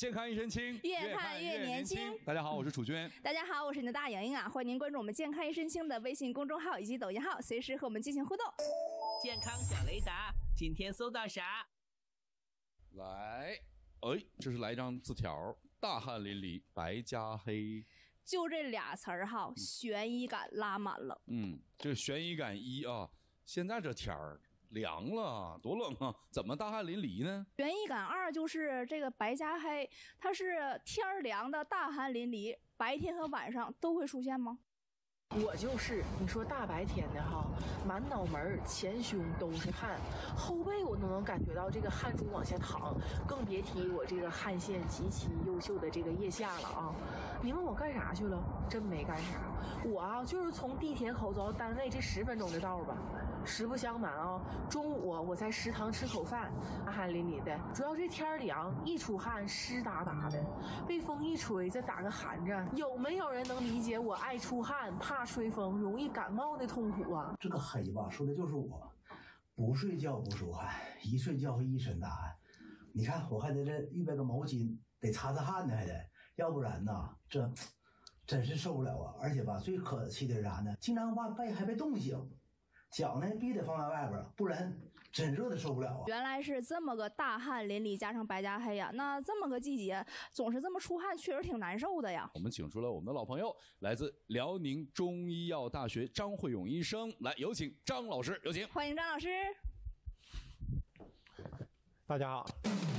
健康一身轻， 越看越年轻。 大家好，我是楚军。 大家好，我是你的大莹莹啊！欢迎您关注我们健康一身轻的微信公众号以及抖音号，随时和我们进行互动。 健康小雷达，今天搜到啥？ 来，这是来一张字条，大汗淋漓，白加黑。 就这俩词儿哈，悬疑感拉满了。 这个悬疑感一啊，现在这天儿凉了，多冷啊！怎么大汗淋漓呢？ 悬疑感二就是这个白加黑，它是天儿凉的大汗淋漓，白天和晚上都会出现吗？ 我就是你说大白天的哈，满脑门前胸都是汗，后背我都能感觉到这个汗珠往下淌，更别提我这个汗腺极其优秀的这个腋下了啊！你问我干啥去了？真没干啥，我啊就是从地铁口走到单位这10分钟的道吧。实不相瞒啊，中午我在食堂吃口饭，大汗淋漓的，主要这天凉，一出汗湿哒哒的，被风一吹再打个寒颤，有没有人能理解我爱出汗怕吹风容易感冒的痛苦啊？ 这个黑吧，说的就是我，不睡觉不出汗，一睡觉会一身大汗。你看我还得这预备个毛巾，得擦擦汗呢，还得，要不然呢，这真是受不了啊！而且吧，最可气的是啥呢？经常把背还被冻醒。脚呢必须得放在外边，不然真热的受不了啊！ 原来是这么个大汗淋漓加上白加黑呀，那这么个季节总是这么出汗，确实挺难受的呀。 我们请出了我们的老朋友，来自辽宁中医药大学张慧勇医生，来有请张老师，有请， 欢迎张老师。 大家好。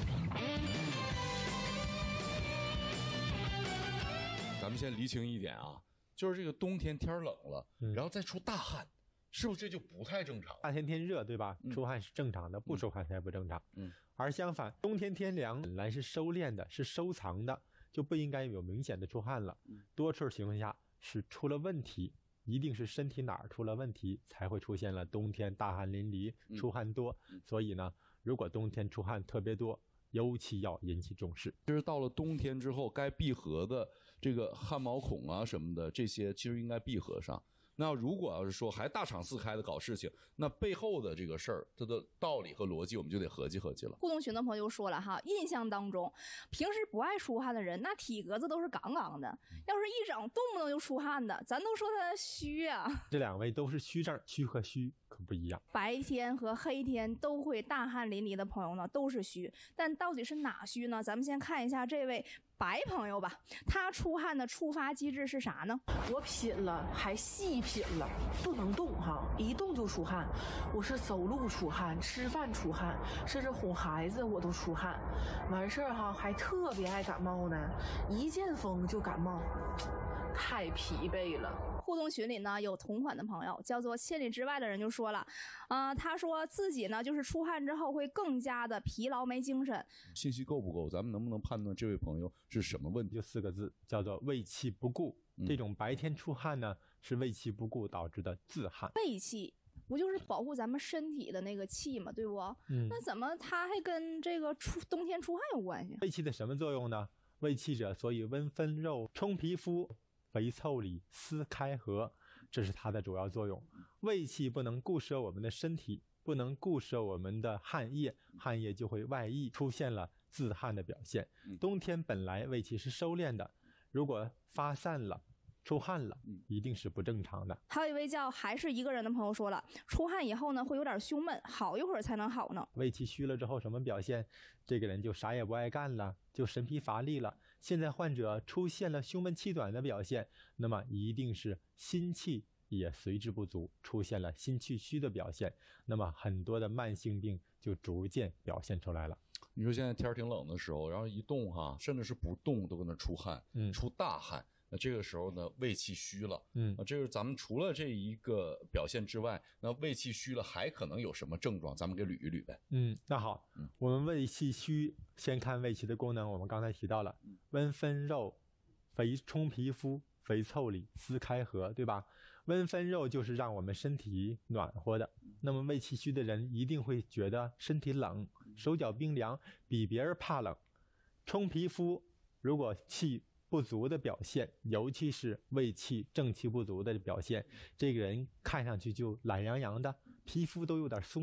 咱们先厘清一点啊，就是这个冬天天冷了，然后再出大汗。是不是这就不太正常？ 大天天热，对吧？出汗是正常的，不出汗才不正常。而相反，冬天天凉本来是收敛的，是收藏的，就不应该有明显的出汗了。多数情况下是出了问题，一定是身体哪儿出了问题，才会出现了冬天大汗淋漓、出汗多。所以呢，如果冬天出汗特别多，尤其要引起重视。 就是到了冬天之后，该闭合的这个汗毛孔啊什么的，这些其实应该闭合上。那如果要是说还大敞四开的搞事情，那背后的这个事儿，它的道理和逻辑我们就得合计合计了。 互动群的朋友说了哈，印象当中平时不爱出汗的人，那体格子都是杠杠的，要是一整动不动就出汗的，咱都说他虚啊。 这两位都是虚症，虚和虚可不一样。 白天和黑天都会大汗淋漓的朋友呢，都是虚，但到底是哪虚呢？咱们先看一下这位白朋友吧，他出汗的触发机制是啥呢？ 我品了，还细品了，不能动哈，一动就出汗。我是走路出汗，吃饭出汗，甚至哄孩子我都出汗。完事儿哈，还特别爱感冒呢，一见风就感冒，太疲惫了。 互动群里呢有同款的朋友，叫做千里之外的人就说了，他说自己呢就是出汗之后会更加的疲劳没精神。 信息够不够？咱们能不能判断这位朋友是什么问题？ 就4个字，叫做胃气不固。这种白天出汗呢，是胃气不固导致的自汗。 胃气不就是保护咱们身体的那个气嘛，对不？那怎么它还跟这个冬天出汗有关系？ 胃气的什么作用呢？胃气者，所以温分肉，充皮肤，肥腠理，思开合，这是它的主要作用。胃气不能固摄我们的身体，不能固摄我们的汗液，汗液就会外溢，出现了自汗的表现。冬天本来胃气是收敛的，如果发散了，出汗了，一定是不正常的。 还有一位叫还是一个人的朋友说了，出汗以后呢会有点胸闷，好一会儿才能好呢。 胃气虚了之后什么表现？这个人就啥也不爱干了，就神疲乏力了。现在患者出现了胸闷气短的表现，那么一定是心气也随之不足，出现了心气虚的表现，那么很多的慢性病就逐渐表现出来了。 你说现在天挺冷的时候，然后一动哈，甚至是不动都跟那出汗，出大汗。那这个时候呢，胃气虚了，这个咱们除了这一个表现之外，那胃气虚了还可能有什么症状？咱们给捋一捋呗。 那好，我们胃气虚，先看胃气的功能。我们刚才提到了温分肉，肥充皮肤，肥腠理，思开合，对吧？温分肉就是让我们身体暖和的。那么胃气虚的人一定会觉得身体冷，手脚冰凉，比别人怕冷。充皮肤，如果气不足的表现，尤其是胃气正气不足的表现，这个人看上去就懒洋洋的，皮肤都有点松软，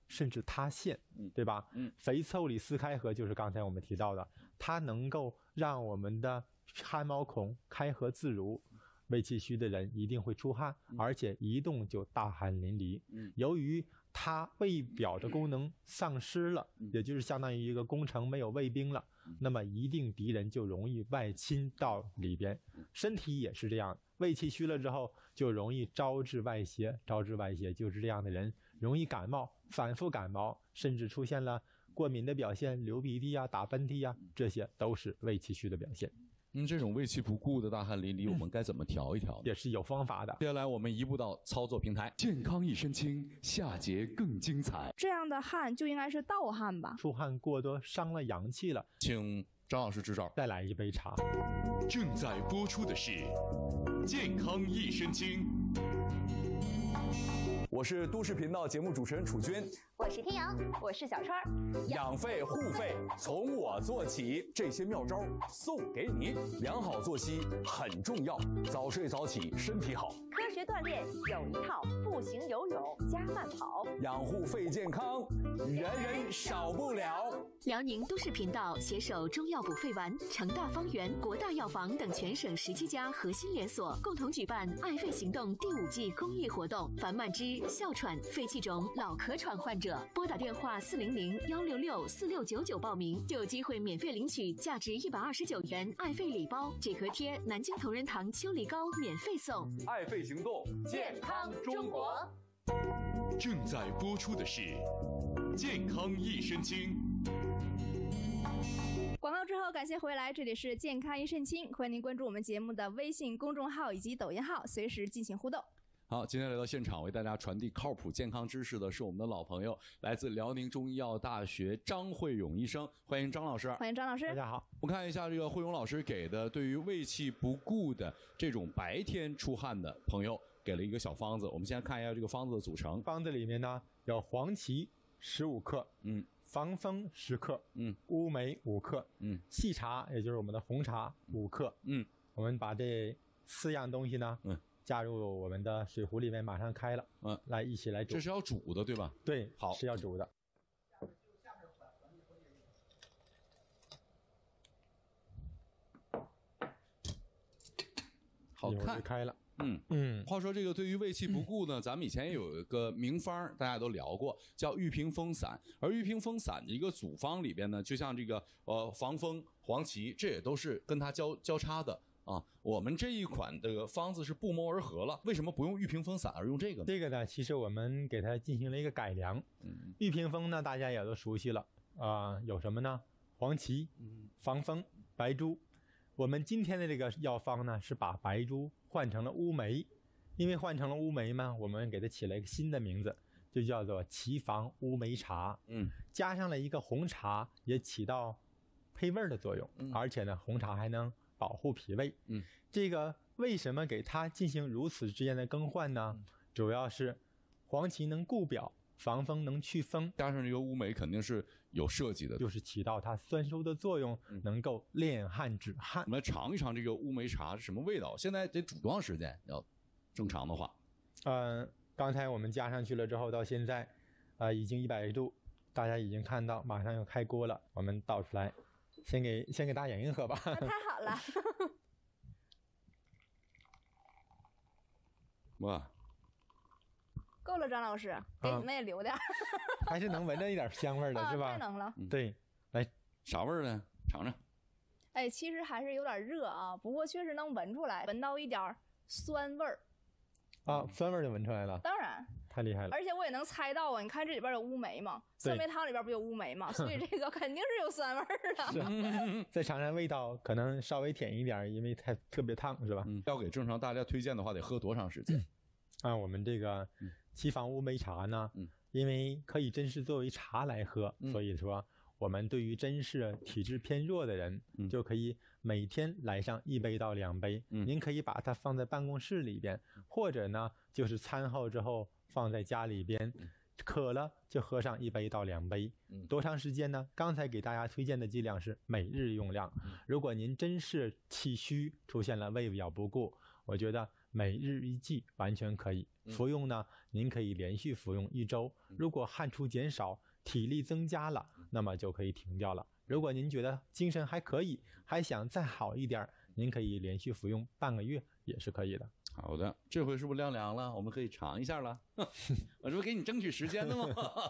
甚至塌陷，对吧？肥腠理撕开合就是刚才我们提到的，它能够让我们的汗毛孔开合自如。胃气虚的人一定会出汗，而且一动就大汗淋漓。由于它胃表的功能丧失了，也就是相当于一个攻城没有卫兵了，那么一定敌人就容易外侵到里边。身体也是这样，胃气虚了之后就容易招致外邪，招致外邪就是这样的人容易感冒，反复感冒，甚至出现了过敏的表现，流鼻涕啊、打喷嚏啊，这些都是胃气虚的表现。 这种胃气不顾的大汗淋漓，我们该怎么调一调呢？ 也是有方法的。 接下来我们移步到操作平台， 健康一身轻，下节更精彩。 这样的汗就应该是盗汗吧？ 出汗过多伤了阳气了， 请张老师支招。 再来一杯茶。 正在播出的是《健康一身轻》。 我是都市频道节目主持人楚军， 我是天阳，我是小川。 养肺护肺从我做起，这些妙招送给你。良好作息很重要，早睡早起身体好。 科学锻炼有一套，步行、游泳加慢跑， 养护肺健康，人人少不了。 辽宁都市频道携手中药补肺丸、成大方圆、国大药房等全省17家核心连锁，共同举办爱肺行动第5季公益活动。烦慢支、哮喘、肺气肿、老咳喘患者，拨打电话400-166-4699报名，就有机会免费领取价值129元爱肺礼包、纸壳贴、南京同仁堂秋梨膏免费送。 爱肺行动， 健康中国。 正在播出的是《健康一身轻》。 广告之后，感谢回来，这里是健康一身轻，欢迎您关注我们节目的微信公众号以及抖音号，随时进行互动。 好，今天来到现场为大家传递靠谱健康知识的是我们的老朋友，来自辽宁中医药大学张慧勇医生，欢迎张老师。 欢迎张老师。 大家好。 我看一下这个慧勇老师给的对于胃气不顾的这种白天出汗的朋友给了一个小方子，我们先看一下这个方子的组成。 方子里面呢有黄芪15克，防风10克，乌梅5克，细茶也就是我们的红茶5克，我们把这4样东西呢，加入我们的水壶里面，马上开了，来一起来煮。 这是要煮的，对吧？ 对， 好， 是要煮的。 好看， 开了。 话说这个对于胃气不顾呢，咱们以前也有一个名方，大家都聊过，叫玉屏风散。而玉屏风散的一个组方里边呢，就像这个防风、黄芪，这也都是跟它交叉的。我们这一款这个方子是不谋而合了，为什么不用玉屏风散而用这个呢？ 这个呢，其实我们给它进行了一个改良。玉屏风呢，大家也都熟悉了有什么呢？黄芪、防风、白术。我们今天的这个药方呢，是把白术换成了乌梅，因为换成了乌梅嘛，我们给它起了一个新的名字，就叫做岐防乌梅茶。加上了一个红茶，也起到配味的作用，而且呢，红茶还能保护脾胃。这个为什么给它进行如此之间的更换呢？主要是黄芪能固表，防风能祛风， 加上这个乌梅肯定是有设计的， 就是起到它酸收的作用，能够敛汗止汗。 我们来尝一尝这个乌梅茶是什么味道。现在得煮多长时间？要正常的话， 刚才我们加上去了之后，到现在已经100度，大家已经看到，马上要开锅了。我们倒出来，先给大眼睛喝吧。 太好了。 哇， 够了，张老师，给你们也留点。 还是能闻着一点香味的，是吧？ 太能了。 对，来， 啥味儿呢？尝尝。 哎，其实还是有点热啊，不过确实能闻出来，闻到一点酸味儿。 酸味儿就闻出来了。 当然。 太厉害了。 而且我也能猜到你看这里边有乌梅嘛，酸梅汤里边不有乌梅嘛，所以这个肯定是有酸味儿的。 是。再尝尝味道，可能稍微甜一点，因为特别烫，是吧？ 要给正常大家推荐的话，得喝多长时间？ 我们这个岐防乌梅茶呢，因为可以真是作为茶来喝，所以说我们对于真是体质偏弱的人，就可以每天来上1杯到2杯。您可以把它放在办公室里边，或者呢就是餐后之后放在家里边，渴了就喝上1杯到2杯。多长时间呢？刚才给大家推荐的剂量是每日用量。如果您真是气虚，出现了胃表不顾，我觉得每日1剂完全可以。服用呢，您可以连续服用1周。如果汗出减少，体力增加了，那么就可以停掉了。如果您觉得精神还可以，还想再好一点，您可以连续服用半个月也是可以的。 好的，这回是不是凉了？我们可以尝一下了。我这不给你争取时间的吗？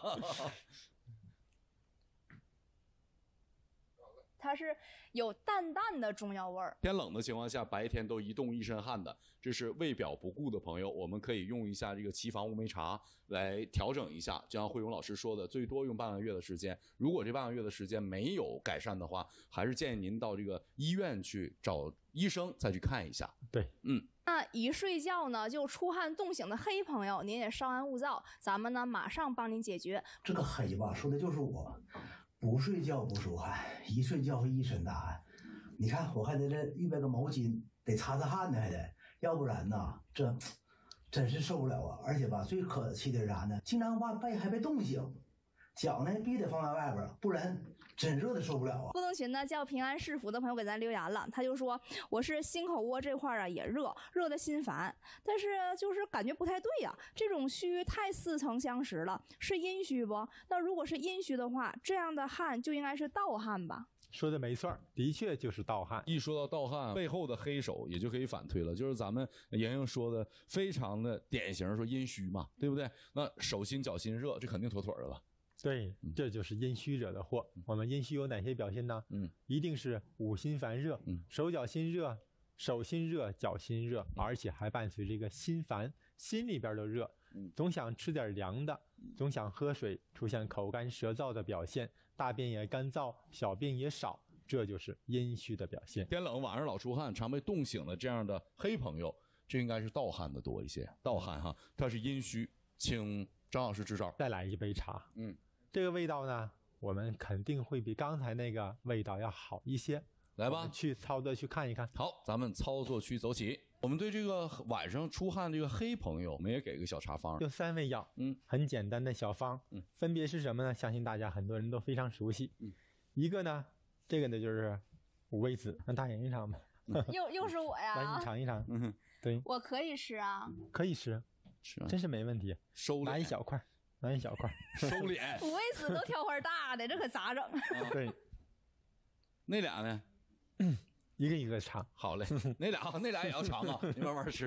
它是有淡淡的中药味儿。 天冷的情况下，白天都一动一身汗的，这是胃表不顾的朋友，我们可以用一下这个岐房乌梅茶来调整一下。就像慧荣老师说的，最多用半个月的时间。如果这半个月的时间没有改善的话，还是建议您到这个医院去找医生再去看一下。 对， 那一睡觉呢就出汗冻醒的黑朋友，您也稍安勿躁，咱们呢马上帮您解决。 这个黑吧，说的就是我。不睡觉不出汗，一睡觉会一身大汗。你看，我还得这预备个毛巾，得擦擦汗呢，还得，要不然呢，这真是受不了啊！而且吧，最可气的是啥呢？经常把背还被冻醒，脚呢必须得放在外边，不然真热的受不了啊！ 互动群呢叫平安是福的朋友给咱留言了，他就说我是心口窝这块啊也热的心烦，但是就是感觉不太对呀，这种虚太似曾相识了，是阴虚不？那如果是阴虚的话，这样的汗就应该是盗汗吧？ 说的没错，的确就是盗汗。 一说到盗汗，背后的黑手也就可以反推了，就是咱们莹莹说的非常的典型，说阴虚嘛，对不对？那手心脚心热，这肯定妥妥的了。 对，这就是阴虚惹的祸。我们阴虚有哪些表现呢？一定是五心烦热，手脚心热，手心热，脚心热，而且还伴随这个心烦，心里边都热，总想吃点凉的，总想喝水，出现口干舌燥的表现，大便也干燥，小便也少，这就是阴虚的表现。 天冷晚上老出汗，常被冻醒的这样的黑朋友，这应该是盗汗的多一些。盗汗哈，它是阴虚，请张老师支招。 再来一杯茶。这个味道呢，我们肯定会比刚才那个味道要好一些。 来吧， 去操作去看一看。 好，咱们操作区走起。我们对这个晚上出汗这个黑朋友，我们也给个小茶方， 有3味药，很简单的小方，分别是什么呢？相信大家很多人都非常熟悉。一个呢，这个呢就是五味子，让大爷尝吧。 又是我呀！ 来，你尝一尝。对， 我可以吃啊， 可以吃，真是没问题。拿一小块。拿一小块， 收敛。 五味子都挑块大的，这可咋整？ 对， 那俩呢？ 一个一个尝。 好嘞，那俩也要尝啊，你慢慢吃。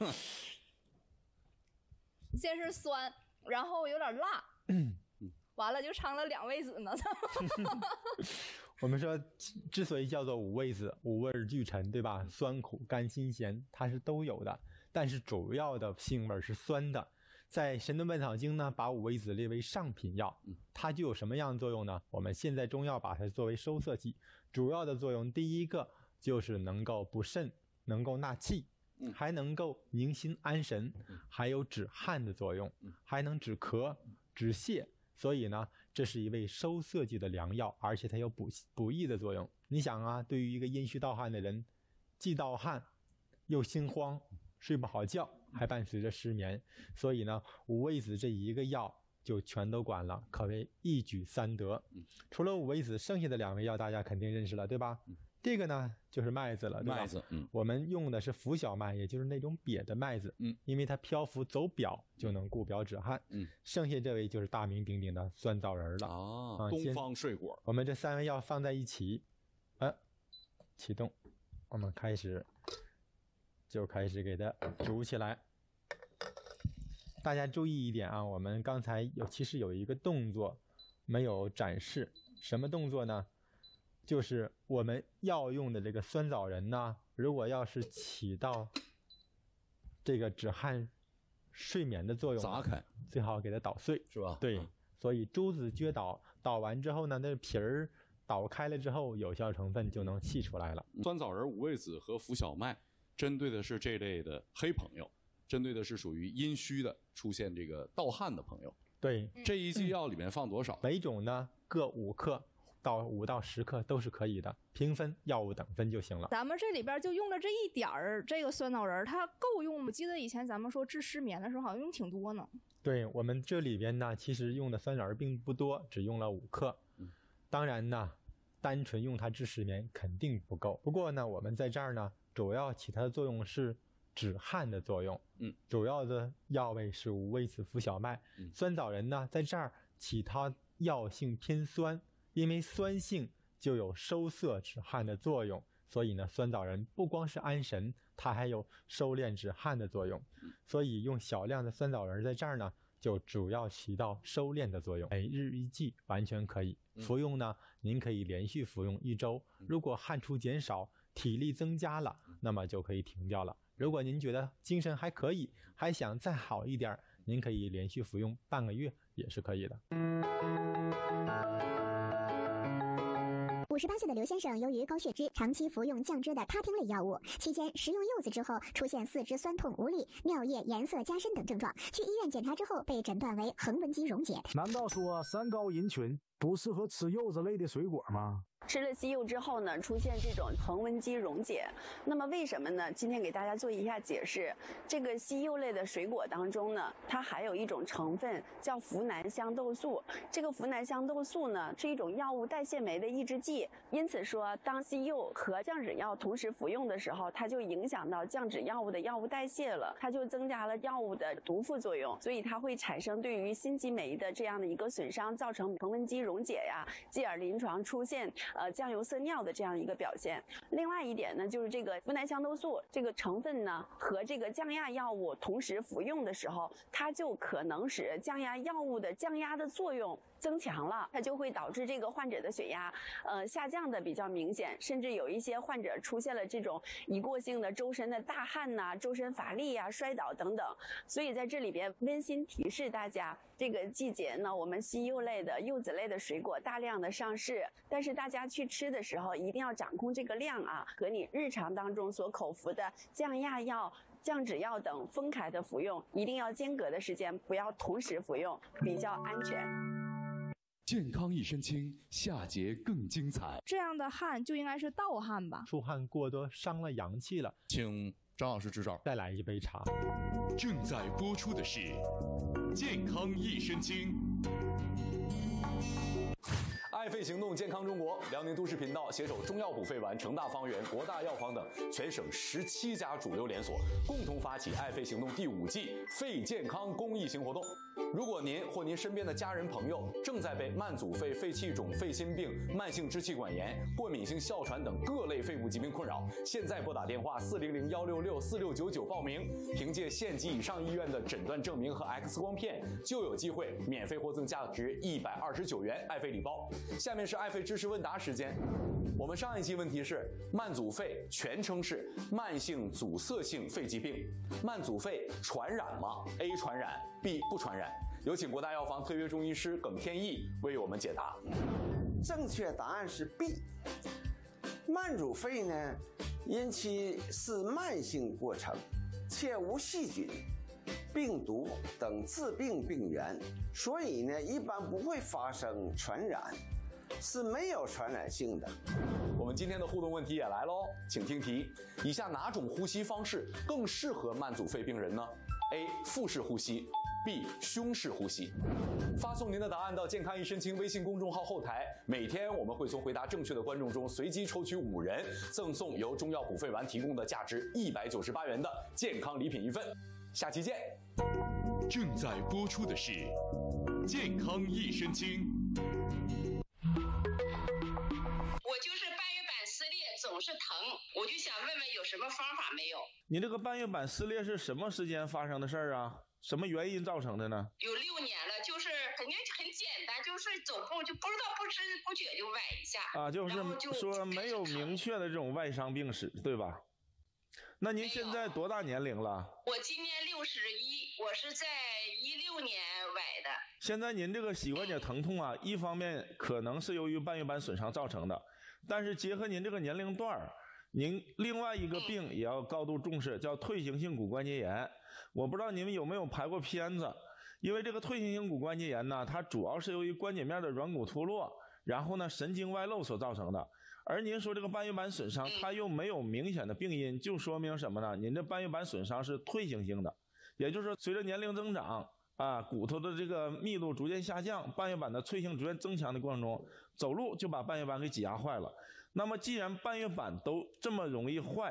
先是酸，然后有点辣，完了就尝了2味子呢。 我们说，之所以叫做五味子，五味俱陈，对吧？酸苦甘辛咸，它是都有的，但是主要的性味是酸的。在《神农本草经》呢，把五味子列为上品药，它具有什么样的作用呢？我们现在中药把它作为收涩剂，主要的作用第一个就是能够补肾，能够纳气，还能够宁心安神，还有止汗的作用，还能止咳、止泻。所以呢，这是一味收涩剂的良药，而且它有补益的作用。你想啊，对于一个阴虚盗汗的人，既盗汗又心慌，睡不好觉，还伴随着失眠，所以呢，五味子这一个药就全都管了，可谓一举3得。除了五味子，剩下的2味药大家肯定认识了，对吧？这个呢就是麦子了，对吧？ 麦子， 我们用的是浮小麦，也就是那种瘪的麦子，因为它漂浮走表，就能固表止汗。剩下这位就是大名鼎鼎的酸枣仁了。 东方睡果。 我们这3味药放在一起，启动，我们开始给它煮起来。大家注意一点啊，我们刚才其实有一个动作没有展示，什么动作呢？就是我们要用的这个酸枣仁呢，如果要是起到这个止汗睡眠的作用， 砸开， 最好给它捣碎， 是吧？ 对，所以珠子撅捣，捣完之后呢，那皮儿捣开了之后，有效成分就能析出来了。 酸枣仁、五味子和浮小麦，针对的是这类的黑朋友，针对的是属于阴虚的，出现这个盗汗的朋友。 对， 这一剂药里面放多少？ 每种呢各5克。到5到10克都是可以的，评分药物等分就行了。 咱们这里边就用了这一点儿，这个酸枣仁它够用吗？我记得以前咱们说治失眠的时候好像用挺多呢。 对，我们这里边呢，其实用的酸枣仁并不多，只用了5克。当然呢，单纯用它治失眠肯定不够。不过呢，我们在这儿呢，主要起它的作用是止汗的作用。主要的药味是五味子附小麦。酸枣仁呢，在这儿起它药性偏酸，因为酸性就有收涩止汗的作用，所以呢，酸枣仁不光是安神，它还有收敛止汗的作用。所以用小量的酸枣仁在这儿呢，就主要起到收敛的作用。每日1剂完全可以服用呢，您可以连续服用1周。如果汗出减少，体力增加了，那么就可以停掉了。如果您觉得精神还可以，还想再好一点，您可以连续服用半个月也是可以的。 58岁的刘先生由于高血脂，长期服用降脂的他汀类药物，期间食用柚子之后出现四肢酸痛无力、尿液颜色加深等症状，去医院检查之后被诊断为横纹肌溶解。 难道说三高人群不适合吃柚子类的水果吗？ 吃了西柚之后呢，出现这种横纹肌溶解，那么为什么呢？今天给大家做一下解释。这个西柚类的水果当中呢，它含有一种成分叫呋喃香豆素。这个呋喃香豆素呢，是一种药物代谢酶的抑制剂。因此说，当西柚和降脂药同时服用的时候，它就影响到降脂药物的药物代谢了，它就增加了药物的毒副作用，所以它会产生对于心肌酶的这样的一个损伤，造成横纹肌溶解呀，继而临床出现酱油色尿的这样一个表现。另外一点呢，就是这个呋喃香豆素这个成分呢，和这个降压药物同时服用的时候，它就可能使降压药物的降压的作用增强了，它就会导致这个患者的血压下降的比较明显，甚至有一些患者出现了这种一过性的周身的大汗呐、周身乏力啊、摔倒等等。所以在这里边温馨提示大家，这个季节呢，我们西柚类的柚子类的水果大量的上市，但是大家去吃的时候一定要掌控这个量啊，和你日常当中所口服的降压药、降脂药等分开的服用，一定要间隔的时间，不要同时服用，比较安全。 健康益生菌，下节更精彩。 这样的汗就应该是盗汗吧？ 出汗过多伤了阳气了。 请张老师支招， 再来一杯茶。 正在播出的是健康益生菌。 爱肺行动健康中国，辽宁都市频道携手中药补肺丸、成大方圆、国大药房等全省17家主流连锁，共同发起爱肺行动第5季肺健康公益行活动。如果您或您身边的家人朋友正在被慢阻肺、肺气肿、肺心病、慢性支气管炎、过敏性哮喘等各类肺部疾病困扰，现在拨打电话400-166-4699报名，凭借县级以上医院的诊断证明和 X 光片，就有机会免费获赠价值129元爱肺礼包。下面是爱肺知识问答时间。我们上一期问题是：慢阻肺全称是慢性阻塞性肺疾病，慢阻肺传染吗 ？A 传染 ，B 不传染。有请国大药房特约中医师耿天意为我们解答。 正确答案是 B。慢阻肺呢，因其是慢性过程，且无细菌、病毒等致病病原，所以呢，一般不会发生传染，是没有传染性的。 我们今天的互动问题也来喽，请听题：以下哪种呼吸方式更适合慢阻肺病人呢 ？A. 腹式呼吸 B. 胸式呼吸。发送您的答案到健康益生菌微信公众号后台，每天我们会从回答正确的观众中随机抽取5人，赠送由中药补肺丸提供的价值198元的健康礼品1份。下期见。 正在播出的是健康益生菌。 我就是半月板撕裂，总是疼，我就想问问有什么方法没有？ 你这个半月板撕裂是什么时间发生的事儿啊？什么原因造成的呢？ 有6年了，就是肯定很简单，就是走步就不知道不知不觉就崴一下啊，就是说没有明确的这种外伤病史，对吧？那您现在多大年龄了？ 我今年61，我是在16年崴的。 现在您这个膝关节疼痛啊，一方面可能是由于半月板损伤造成的，但是结合您这个年龄段，您另外一个病也要高度重视，叫退行性骨关节炎。我不知道你们有没有拍过片子，因为这个退行性骨关节炎呢，它主要是由于关节面的软骨脱落，然后呢神经外露所造成的。而您说这个半月板损伤，它又没有明显的病因，就说明什么呢？您这半月板损伤是退行性的，也就是说随着年龄增长啊，骨头的这个密度逐渐下降，半月板的脆性逐渐增强的过程中，走路就把半月板给挤压坏了。那么既然半月板都这么容易坏，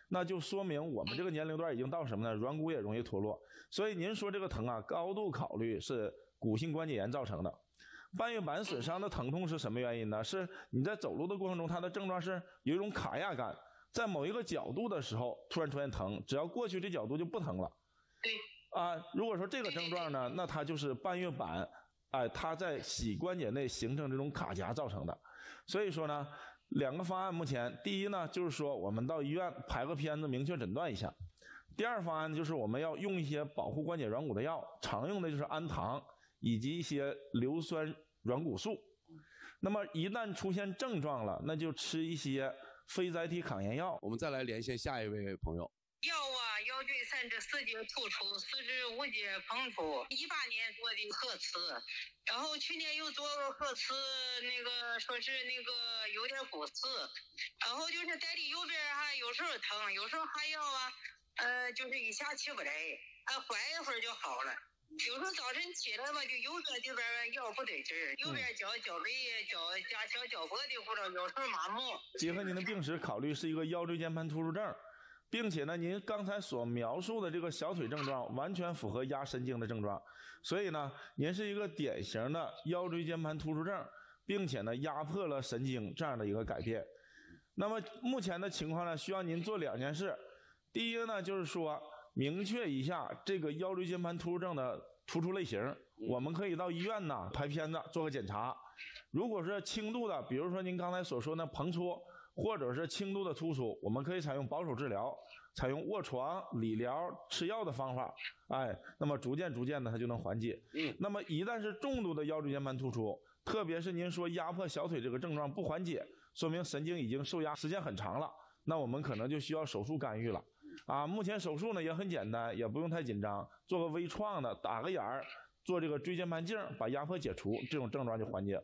那就说明我们这个年龄段已经到什么呢？软骨也容易脱落。所以您说这个疼啊，高度考虑是骨性关节炎造成的。半月板损伤的疼痛是什么原因呢？是你在走路的过程中，它的症状是有一种卡压感，在某一个角度的时候突然出现疼，只要过去这角度就不疼了。 对。 如果说这个症状呢，那它就是半月板，它在膝关节内形成这种卡夹造成的。所以说呢，2个方案目前，第一呢就是说我们到医院拍个片子明确诊断一下。第二方案就是我们要用一些保护关节软骨的药，常用的就是氨糖以及一些硫酸软骨素。那么一旦出现症状了，那就吃一些非甾体抗炎药。 我们再来连线下一位朋友。 腰椎3至4节突出，4至5节膨出。18年做的核磁，然后去年又做个核磁，说是有点骨刺，然后就是在右边还有时候疼，有时候还要就是一下起不来，缓一会儿就好了。有时候早晨起来吧，就右边这边腰不对劲儿，右边脚背加小脚脖的或者有时候麻木。 结合您的病史考虑是一个腰椎间盘突出症，并且呢，您刚才所描述的这个小腿症状完全符合压神经的症状，所以呢，您是一个典型的腰椎间盘突出症，并且呢，压迫了神经这样的一个改变。那么目前的情况呢，需要您做2件事。第一个呢，就是说明确一下这个腰椎间盘突出症的突出类型，我们可以到医院呢拍片子做个检查。如果是轻度的，比如说您刚才所说的膨出，或者是轻度的突出，我们可以采用保守治疗，采用卧床、理疗、吃药的方法，那么逐渐的它就能缓解。那么一旦是重度的腰椎间盘突出，特别是您说压迫小腿这个症状不缓解，说明神经已经受压时间很长了，那我们可能就需要手术干预了。目前手术呢也很简单，也不用太紧张，做个微创的，打个眼儿，做这个椎间盘镜，把压迫解除，这种症状就缓解了。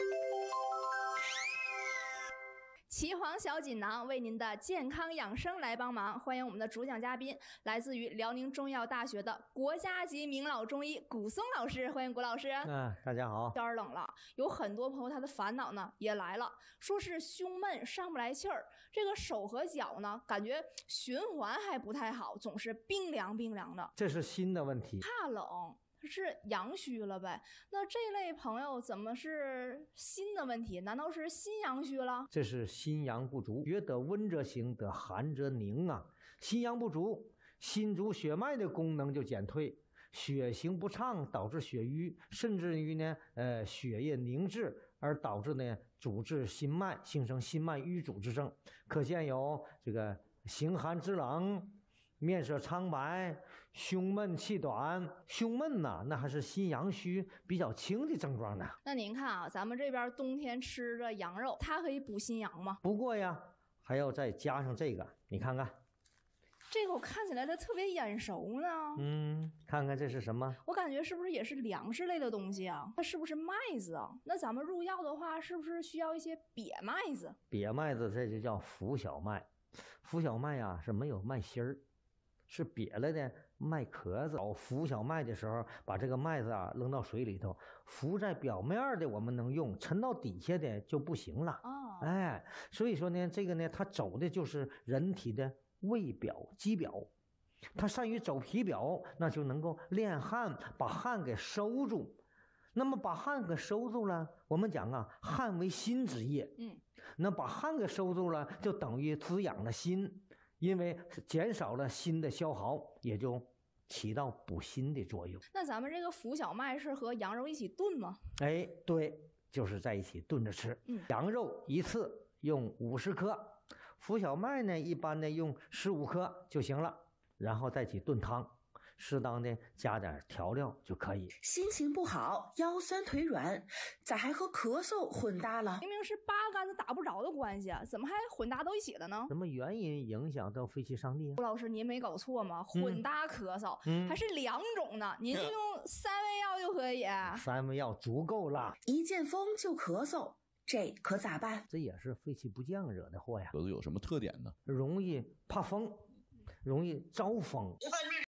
岐黄小锦囊为您的健康养生来帮忙，欢迎我们的主讲嘉宾，来自于辽宁中药大学的国家级名老中医古松老师，欢迎古老师。 大家好。 天冷了，有很多朋友他的烦恼呢也来了，说是胸闷上不来气儿，这个手和脚呢感觉循环还不太好，总是冰凉的。 这是新的问题。 怕冷。是阳虚了呗？那这类朋友怎么是心的问题？难道是心阳虚了？ 这是心阳不足，觉得温则行，得寒则凝啊。心阳不足，心主血脉的功能就减退，血行不畅，导致血瘀，甚至于呢，血液凝滞，而导致呢阻滞心脉，形成心脉瘀阻之症。可见有这个形寒肢冷、面色苍白、胸闷气短。胸闷呢，那还是心阳虚比较轻的症状呢。 那您看啊，咱们这边冬天吃着羊肉，它可以补心阳吗？ 不过呀，还要再加上这个，你看看。 这个我看起来它特别眼熟呢。 看看这是什么？ 我感觉是不是也是粮食类的东西啊？它是不是麦子啊？那咱们入药的话，是不是需要一些瘪麦子？ 瘪麦子这就叫浮小麦。浮小麦啊是没有麦芯儿，是瘪了的麦壳子。浮小麦的时候，把这个麦子啊扔到水里头，浮在表面的我们能用，沉到底下的就不行了。所以说呢，这个呢，它走的就是人体的胃表、肌表，它善于走皮表，那就能够练汗，把汗给收住。那么把汗给收住了，我们讲啊，汗为心之液。那把汗给收住了，就等于滋养了心，因为减少了心的消耗，也就起到补心的作用。 那咱们这个浮小麦是和羊肉一起炖吗？ 对，就是在一起炖着吃。羊肉一次用50克，浮小麦呢一般呢用15克就行了，然后再起炖汤，适当的加点调料就可以。 心情不好，腰酸腿软，咋还和咳嗽混搭了？ 明明是8竿子打不着的关系啊，怎么还混搭到一起了呢？ 什么原因影响到肺气上逆？ 吴老师，您没搞错吗？混搭咳嗽，还是2种呢，您就用3味药就可以。 3味药足够了。 一见风就咳嗽，这可咋办？ 这也是肺气不降惹的祸呀。 有什么特点呢？ 容易怕风，容易招风。